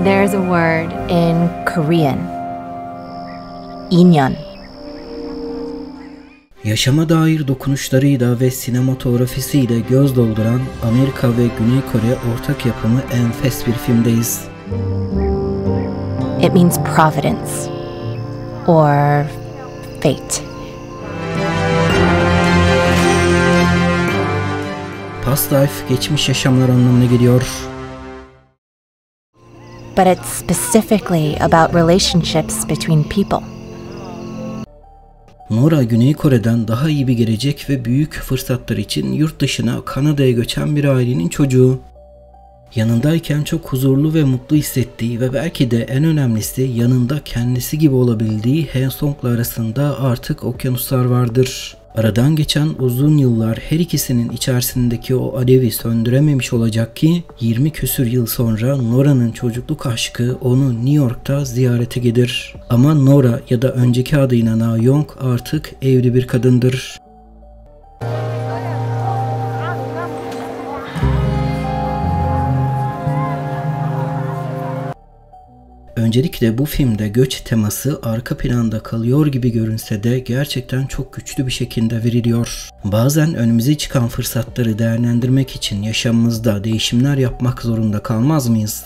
There's a word in Korean. 인연. Yaşama dair dokunuşlarıyla ve sinematografisiyle göz dolduran Amerika ve Güney Kore ortak yapımı enfes bir filmdeyiz. It means providence or fate. Past life, geçmiş yaşamlar anlamına geliyor. But it's specifically about relationships between people. Nora, Güney Kore'den daha iyi bir gelecek ve büyük fırsatlar için yurt dışına, Kanada'ya göçen bir ailenin çocuğu. Yanındayken çok huzurlu ve mutlu hissettiği ve belki de en önemlisi yanında kendisi gibi olabildiği Hae-sung'la arasında artık okyanuslar vardır. Aradan geçen uzun yıllar her ikisinin içerisindeki o alevi söndürememiş olacak ki 20 küsür yıl sonra Nora'nın çocukluk aşkı onu New York'ta ziyarete gelir. Ama Nora ya da önceki adıyla Na-young artık evli bir kadındır. Öncelikle bu filmde göç teması arka planda kalıyor gibi görünse de gerçekten çok güçlü bir şekilde veriliyor. Bazen önümüze çıkan fırsatları değerlendirmek için yaşamımızda değişimler yapmak zorunda kalmaz mıyız?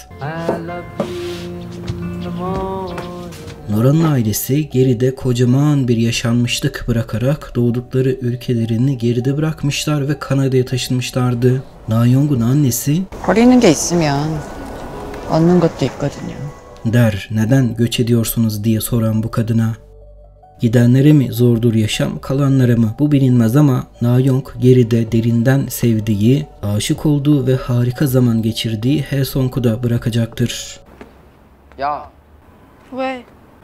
Nora'nın ailesi geride kocaman bir yaşanmışlık bırakarak doğdukları ülkelerini geride bırakmışlar ve Kanada'ya taşınmışlardı. Na-young'un annesi 버리는 게 있으면 얻는 것도 있거든요. der, neden göç ediyorsunuz diye soran bu kadına. Gidenlere mi zordur yaşam, kalanlara mı bu bilinmez ama Na-young geride derinden sevdiği, aşık olduğu ve harika zaman geçirdiği Hae-sung'u da bırakacaktır. 야, 왜?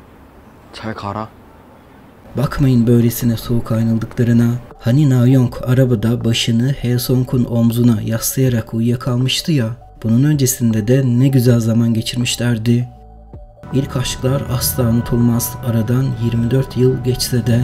잘 가라. Bakmayın böylesine soğuk ayrıldıklarına. Hani Na-young arabada başını Hae-sung'un omzuna yaslayarak uyuyakalmıştı ya. Bunun öncesinde de ne güzel zaman geçirmişlerdi. İlk aşklar asla unutulmaz. Aradan 24 yıl geçse de.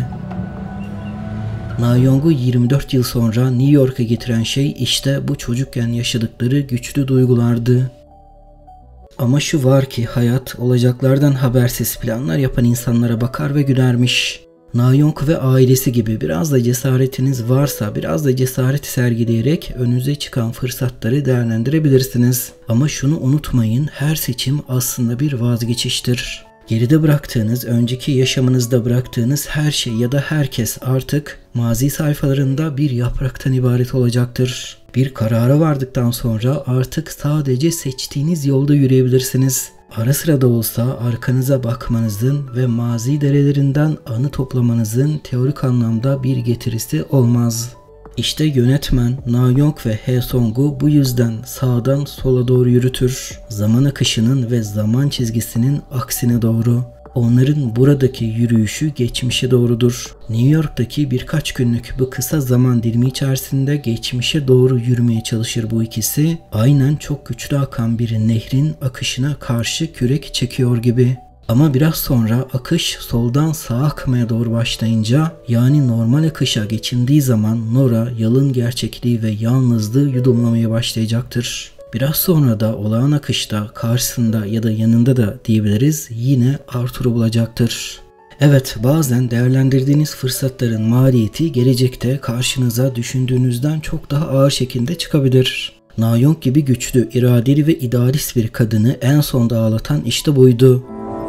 Na-young'u 24 yıl sonra New York'a getiren şey işte bu çocukken yaşadıkları güçlü duygulardı. Ama şu var ki hayat olacaklardan habersiz planlar yapan insanlara bakar ve gülermiş. Na-young ve ailesi gibi biraz da cesaretiniz varsa biraz da cesaret sergileyerek önünüze çıkan fırsatları değerlendirebilirsiniz. Ama şunu unutmayın, her seçim aslında bir vazgeçiştir. Geride bıraktığınız, önceki yaşamınızda bıraktığınız her şey ya da herkes artık mazi sayfalarında bir yapraktan ibaret olacaktır. Bir karara vardıktan sonra artık sadece seçtiğiniz yolda yürüyebilirsiniz. Ara sıra da olsa arkanıza bakmanızın ve mazi derelerinden anı toplamanızın teorik anlamda bir getirisi olmaz. İşte yönetmen Na-young ve Hae-sung'u bu yüzden sağdan sola doğru yürütür. Zaman akışının ve zaman çizgisinin aksine doğru. Onların buradaki yürüyüşü geçmişe doğrudur. New York'taki birkaç günlük bu kısa zaman dilimi içerisinde geçmişe doğru yürümeye çalışır bu ikisi. Aynen çok güçlü akan bir nehrin akışına karşı kürek çekiyor gibi. Ama biraz sonra akış soldan sağa akmaya doğru başlayınca, yani normal akışa geçildiği zaman Nora yalın gerçekliği ve yalnızlığı yudumlamaya başlayacaktır. Biraz sonra da olağan akışta karşısında ya da yanında da diyebiliriz yine Arthur'u bulacaktır. Evet, bazen değerlendirdiğiniz fırsatların maliyeti gelecekte karşınıza düşündüğünüzden çok daha ağır şekilde çıkabilir. Na-young gibi güçlü, iradeli ve idealist bir kadını en sonda ağlatan işte buydu.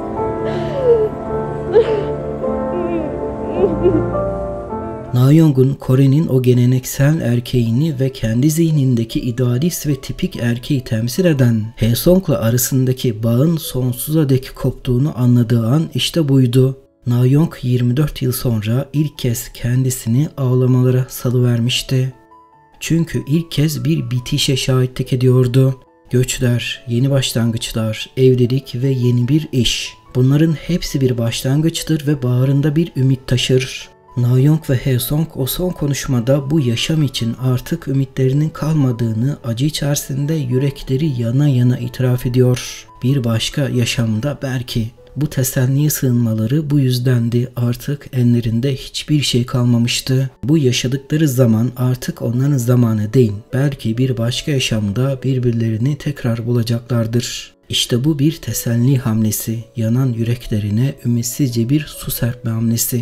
Na-young'un Kore'nin o geleneksel erkeğini ve kendi zihnindeki idealist ve tipik erkeği temsil eden Hae-sung'la arasındaki bağın sonsuza dek koptuğunu anladığı an işte buydu. Na-young 24 yıl sonra ilk kez kendisini ağlamalara salıvermişti. Çünkü ilk kez bir bitişe şahitlik ediyordu. Göçler, yeni başlangıçlar, evlilik ve yeni bir iş. Bunların hepsi bir başlangıçtır ve bağrında bir ümit taşır. Na-young ve Hae-sung o son konuşmada bu yaşam için artık ümitlerinin kalmadığını acı içerisinde yürekleri yana yana itiraf ediyor. Bir başka yaşamda belki bu teselliye sığınmaları bu yüzdendi. Artık ellerinde hiçbir şey kalmamıştı. Bu yaşadıkları zaman artık onların zamanı değil. Belki bir başka yaşamda birbirlerini tekrar bulacaklardır. İşte bu bir teselli hamlesi, yanan yüreklerine ümitsizce bir su serpme hamlesi.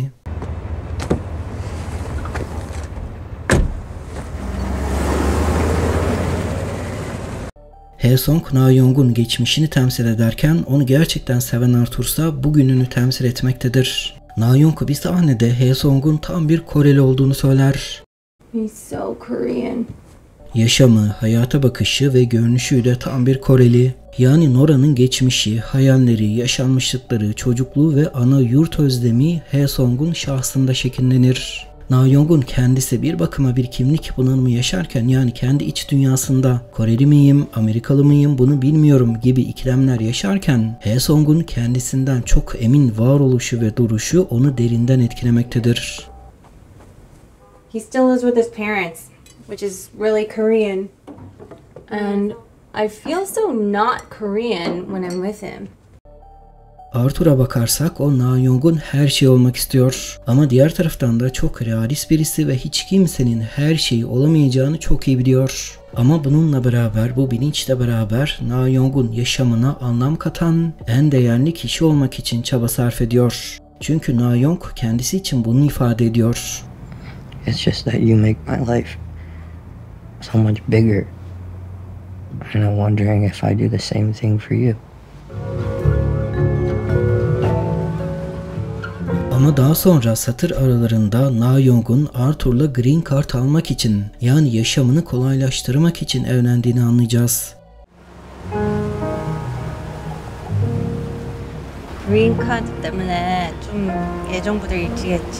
Hae-sung, Na-young'un geçmişini temsil ederken onu gerçekten seven Arthur'sa bugününü temsil etmektedir. Na-young bir sahnede Hae-sung'un tam bir Koreli olduğunu söyler. He's so Korean. Yaşamı, hayata bakışı ve görünüşüyle tam bir Koreli. Yani Nora'nın geçmişi, hayalleri, yaşanmışlıkları, çocukluğu ve ana yurt özlemi Hae-sung'un şahsında şekillenir. Na-young'un kendisi bir bakıma bir kimlik bunalımı yaşarken, yani kendi iç dünyasında Koreli miyim, Amerikalı mıyım bunu bilmiyorum gibi ikilemler yaşarken, Hae-sung'un kendisinden çok emin varoluşu ve duruşu onu derinden etkilemektedir. He still lives with his parents, which is really Korean. And I feel so not Korean when I'm with him. Arthur'a bakarsak o Na-young'un her şey olmak istiyor. Ama diğer taraftan da çok realist birisi ve hiç kimsenin her şeyi olamayacağını çok iyi biliyor. Ama bununla beraber, bu bilinçle beraber Na-young'un yaşamına anlam katan en değerli kişi olmak için çaba sarf ediyor. Çünkü Na-young kendisi için bunu ifade ediyor. It's just that you make my life so much bigger. And I'm wondering if I do the same thing for you. Ama daha sonra satır aralarında Na-young'un Arthur'la Green Card almak için, yani yaşamını kolaylaştırmak için evlendiğini anlayacağız. Green Card 때문에 좀 예정부터 일찍했지.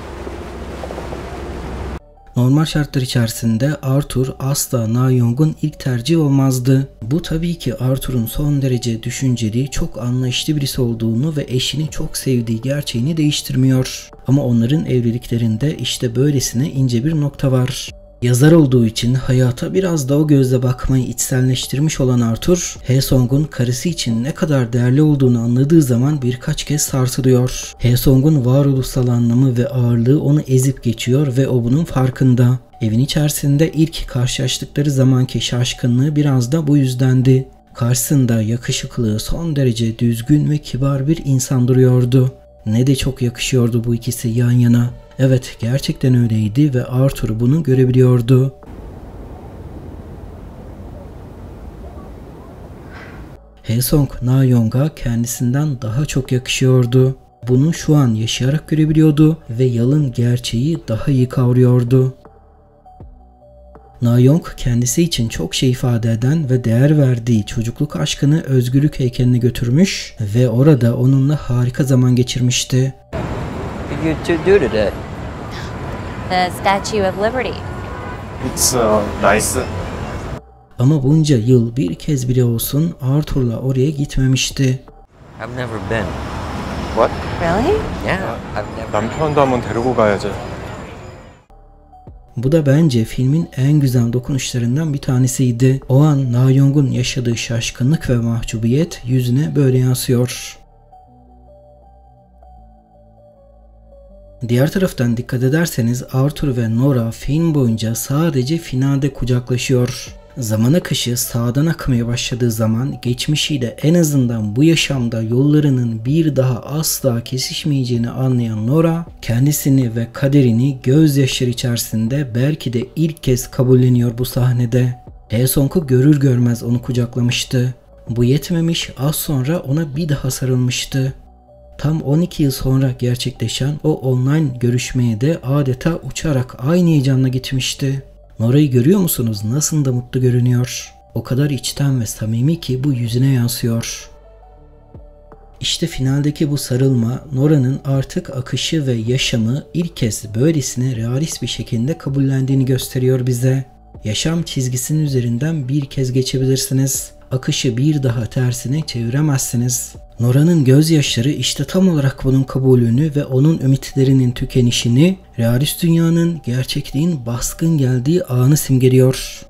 Normal şartlar içerisinde Arthur asla Na-young'un ilk tercihi olmazdı. Bu tabii ki Arthur'un son derece düşünceli, çok anlayışlı birisi olduğunu ve eşini çok sevdiği gerçeğini değiştirmiyor. Ama onların evliliklerinde işte böylesine ince bir nokta var. Yazar olduğu için hayata biraz da o gözle bakmayı içselleştirmiş olan Arthur, Hae-sung'un karısı için ne kadar değerli olduğunu anladığı zaman birkaç kez sarsılıyor. Hae-sung'un varoluşsal anlamı ve ağırlığı onu ezip geçiyor ve o bunun farkında. Evin içerisinde ilk karşılaştıkları zamanki şaşkınlığı biraz da bu yüzdendi. Karşısında yakışıklı, son derece düzgün ve kibar bir insan duruyordu. Ne de çok yakışıyordu bu ikisi yan yana. Evet, gerçekten öyleydi ve Arthur bunu görebiliyordu. Hae-sung, Na-young'a kendisinden daha çok yakışıyordu. Bunu şu an yaşayarak görebiliyordu ve yalın gerçeği daha iyi kavruyordu. Na-young kendisi için çok şey ifade eden ve değer verdiği çocukluk aşkını özgürlük heykeline götürmüş ve orada onunla harika zaman geçirmişti. What did you two do today? The Statue of Liberty. It's nice. Ama bunca yıl bir kez bile olsun Arthur'la oraya gitmemişti. I've never been. What? Really? Yeah, I've never. 남편도 한번 데리고 가야지. Bu da bence filmin en güzel dokunuşlarından bir tanesiydi. O an Na-young'un yaşadığı şaşkınlık ve mahcubiyet yüzüne böyle yansıyor. Diğer taraftan dikkat ederseniz Arthur ve Nora film boyunca sadece finalde kucaklaşıyor. Zaman akışı sağdan akmaya başladığı zaman geçmişiyle en azından bu yaşamda yollarının bir daha asla kesişmeyeceğini anlayan Nora kendisini ve kaderini gözyaşları içerisinde belki de ilk kez kabulleniyor bu sahnede. Hae-sung'u görür görmez onu kucaklamıştı. Bu yetmemiş, az sonra ona bir daha sarılmıştı. Tam 12 yıl sonra gerçekleşen o online görüşmeye de adeta uçarak aynı heyecanla gitmişti. Nora'yı görüyor musunuz? Nasıl da mutlu görünüyor. O kadar içten ve samimi ki bu yüzüne yansıyor. İşte finaldeki bu sarılma Nora'nın artık akışı ve yaşamı ilk kez böylesine realist bir şekilde kabullendiğini gösteriyor bize. Yaşam çizgisinin üzerinden bir kez geçebilirsiniz. Akışı bir daha tersine çeviremezsiniz. Nora'nın gözyaşları işte tam olarak bunun kabulünü ve onun ümitlerinin tükenişini, realist dünyanın, gerçekliğin baskın geldiği anı simgeliyor.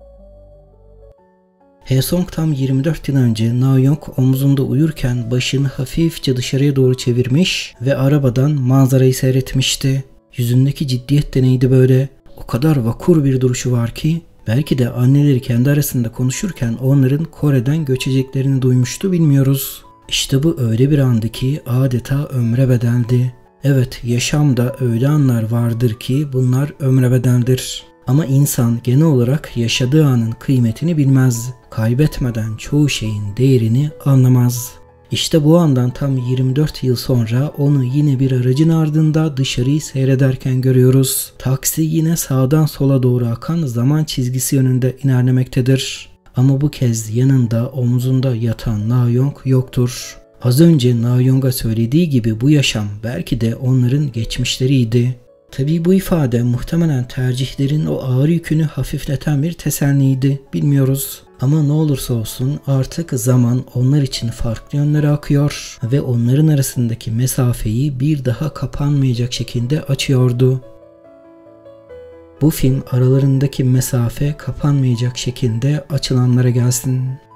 Hae-sung tam 24 yıl önce Na-young omzunda uyurken başını hafifçe dışarıya doğru çevirmiş ve arabadan manzarayı seyretmişti. Yüzündeki ciddiyet de neydi böyle? O kadar vakur bir duruşu var ki Belki de anneleri kendi arasında konuşurken onların Kore'den göçeceklerini duymuştu, bilmiyoruz. İşte bu öyle bir andı ki adeta ömre bedeldi. Evet, yaşamda öyle anlar vardır ki bunlar ömre bedeldir. Ama insan genel olarak yaşadığı anın kıymetini bilmez. Kaybetmeden çoğu şeyin değerini anlamaz. İşte bu andan tam 24 yıl sonra onu yine bir aracın ardında dışarıyı seyrederken görüyoruz. Taksi yine sağdan sola doğru akan zaman çizgisi yönünde ilerlemektedir. Ama bu kez yanında, omzunda yatan Na-young yoktur. Az önce Na-young'a söylediği gibi bu yaşam belki de onların geçmişleriydi. Tabii bu ifade muhtemelen tercihlerin o ağır yükünü hafifleten bir teselliydi, bilmiyoruz. Ama ne olursa olsun artık zaman onlar için farklı yönlere akıyor ve onların arasındaki mesafeyi bir daha kapanmayacak şekilde açıyordu. Bu film aralarındaki mesafe kapanmayacak şekilde açılanlara gelsin.